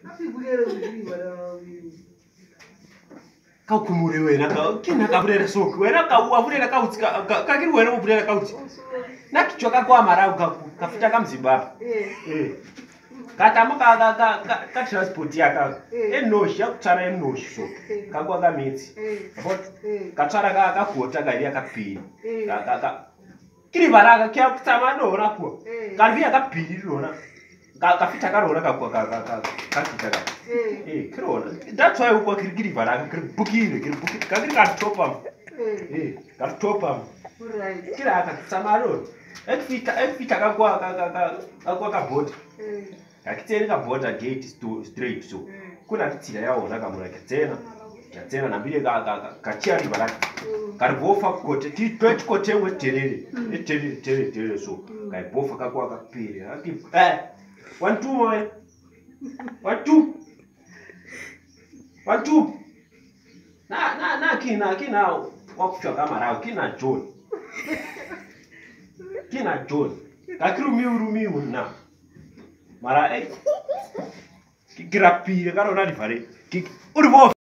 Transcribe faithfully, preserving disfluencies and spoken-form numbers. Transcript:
Kau kumure wena ka kina kaburera soku wena ka uavurera ka utsika ka kiri wena uburera ka utsi na kichoka kwa marau ka kafuta ka mzimbabwe eh eh kata muka ka ka ka transport yaka enoshi yakutsara enoshi so ka kwa ka mitsi but ka tsara ka ka kota ka ria ka pili ka ka ka kiri baraka kya kutsama dora kwa ka ria ka pili rona ka ka fita ka rona ka kwa ka ka ka fita ka eh kirona that's why ukwa kiri kiri baraka kiri bukire kiri bukire ka kiri ka topa eh ka topa right kira ka kutsama rona ekfita ekfita ka kwa ka ka ka kwa ka boat akiteni ka border gate straight so kuna titsira yaona kamura kitsena yatsena nambire ka ka kachari baraka kari bofa kote ti twetch kote weterere eterere terere terere so kai bofa ka kwa ka pire ati eh one two boy one two one two na na na kina kina wakuchwa kama rao kina John kina John kakiru miuru miu na mara eh grapire cara non arrivare uri